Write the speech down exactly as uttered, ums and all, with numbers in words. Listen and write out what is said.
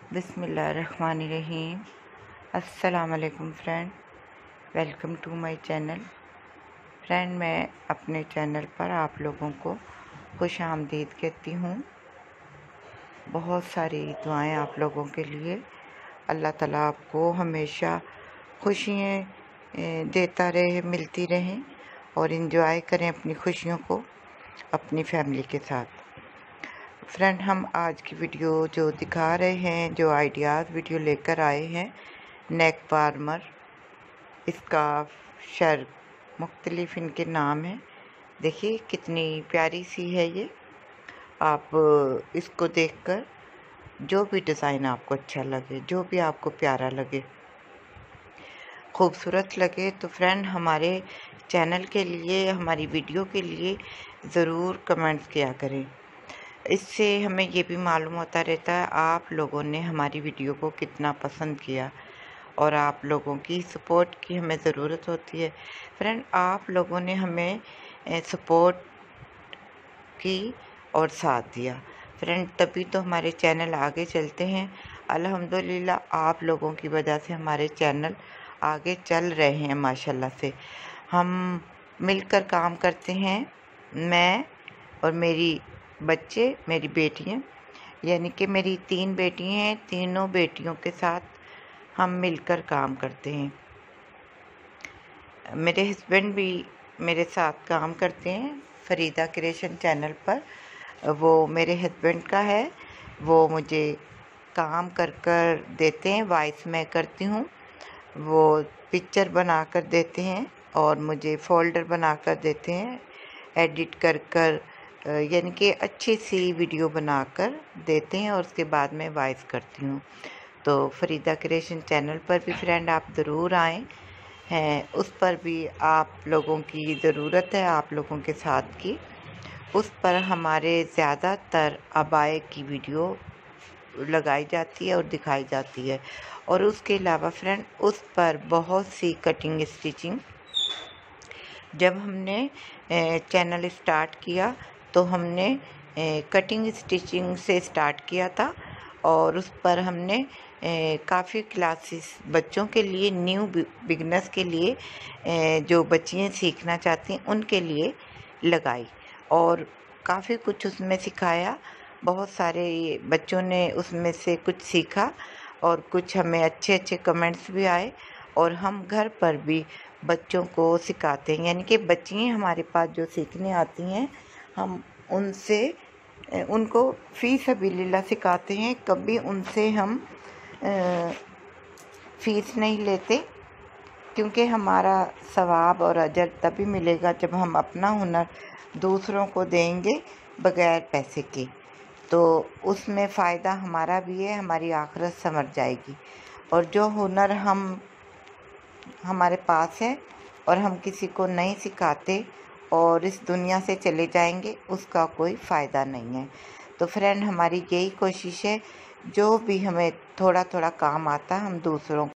बिस्मिल्लाहिर्रहमानिर्रहीम। अस्सलाम वालेकुम friend, welcome to my channel. Friend, मैं अपने चैनल पर आप लोगों को खुश आमदीद कहती हूँ। बहुत सारी दुआएं आप लोगों के लिए। अल्लाह ताला आपको हमेशा खुशियाँ देता रहे, मिलती रहें और इन्जॉय करें अपनी खुशियों को अपनी फैमिली के साथ। फ्रेंड, हम आज की वीडियो जो दिखा रहे हैं, जो आइडियाज़ वीडियो लेकर आए हैं, नेक वार्मर, स्कार्फ, शर्ट, मुख्तलिफ इनके नाम हैं। देखिए कितनी प्यारी सी है ये। आप इसको देखकर जो भी डिज़ाइन आपको अच्छा लगे, जो भी आपको प्यारा लगे, खूबसूरत लगे, तो फ्रेंड हमारे चैनल के लिए, हमारी वीडियो के लिए ज़रूर कमेंट्स किया करें। इससे हमें ये भी मालूम होता रहता है आप लोगों ने हमारी वीडियो को कितना पसंद किया, और आप लोगों की सपोर्ट की हमें ज़रूरत होती है। फ्रेंड, आप लोगों ने हमें सपोर्ट की और साथ दिया फ्रेंड, तभी तो हमारे चैनल आगे चलते हैं। अल्हम्दुलिल्लाह आप लोगों की वजह से हमारे चैनल आगे चल रहे हैं। माशाल्लाह से हम मिलकर काम करते हैं, मैं और मेरी बच्चे, मेरी बेटियां, यानी कि मेरी तीन बेटी हैं। तीनों बेटियों के साथ हम मिलकर काम करते हैं। मेरे हस्बैंड भी मेरे साथ काम करते हैं फरीदा क्रिएशन चैनल पर। वो मेरे हस्बैंड का है, वो मुझे काम कर कर देते हैं, वॉइस मैं करती हूँ, वो पिक्चर बना कर देते हैं और मुझे फ़ोल्डर बना कर देते हैं, एडिट कर कर, यानी कि अच्छी सी वीडियो बनाकर देते हैं और उसके बाद मैं वॉइस करती हूँ। तो फरीदा क्रिएशन चैनल पर भी फ्रेंड आप ज़रूर आएँ हैं, उस पर भी आप लोगों की ज़रूरत है, आप लोगों के साथ की। उस पर हमारे ज़्यादातर अबाए की वीडियो लगाई जाती है और दिखाई जाती है, और उसके अलावा फ्रेंड उस पर बहुत सी कटिंग स्टिचिंग, जब हमने चैनल स्टार्ट किया तो हमने कटिंग स्टिचिंग से स्टार्ट किया था, और उस पर हमने काफ़ी क्लासेस बच्चों के लिए, न्यू बिगनर्स के लिए, जो बच्चियाँ सीखना चाहती हैं उनके लिए लगाई, और काफ़ी कुछ उसमें सिखाया। बहुत सारे बच्चों ने उसमें से कुछ सीखा और कुछ हमें अच्छे अच्छे कमेंट्स भी आए, और हम घर पर भी बच्चों को सिखाते हैं। यानी कि बच्चियाँ हमारे पास जो सीखने आती हैं, हम उनसे उनको फ़ी सबीलिल्लाह सिखाते हैं। कभी उनसे हम फ़ीस नहीं लेते, क्योंकि हमारा सवाब और अजर तभी मिलेगा जब हम अपना हुनर दूसरों को देंगे बग़ैर पैसे के। तो उसमें फ़ायदा हमारा भी है, हमारी आखिरत संवर जाएगी। और जो हुनर हम हमारे पास है और हम किसी को नहीं सिखाते और इस दुनिया से चले जाएंगे, उसका कोई फ़ायदा नहीं है। तो फ्रेंड, हमारी यही कोशिश है, जो भी हमें थोड़ा थोड़ा काम आता है हम दूसरों